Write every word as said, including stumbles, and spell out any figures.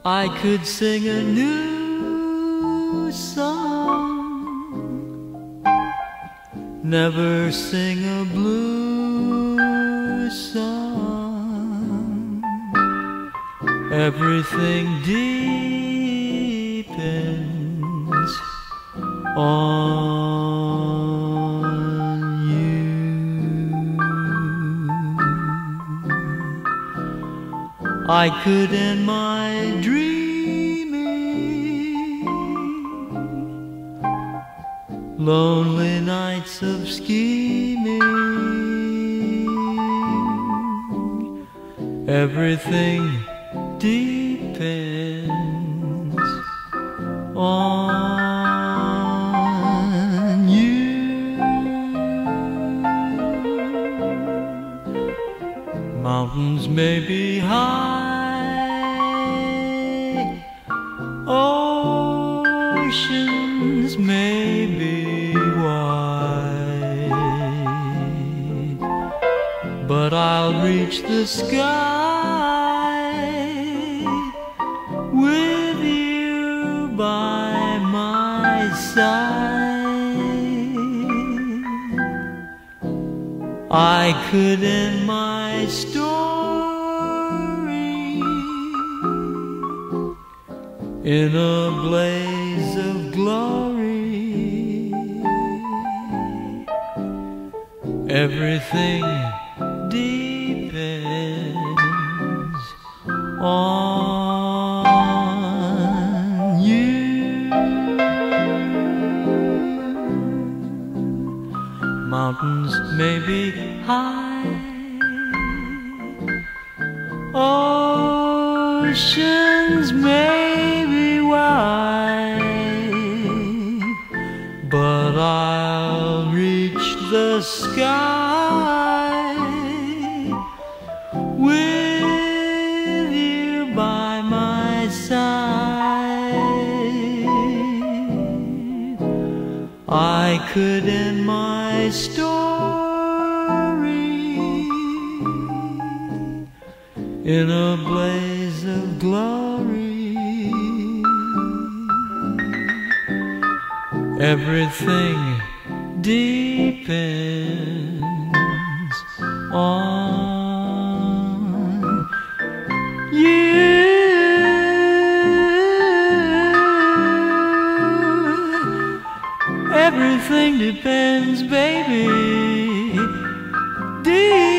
I could sing a new song, never sing a blue song. Everything depends on you. I could end my dreaming, lonely nights of scheming. Everything depends on you. Mountains may be high, oceans may be wide, but I'll reach the sky with you by my side. I could end my story in a blaze of glory. Everything depends on you. Mountains may be high, oceans may be wide, but I'll reach the sky with you by my side. I could end my story in a blaze of glory. Everything depends on you. Everything depends, baby. Depends.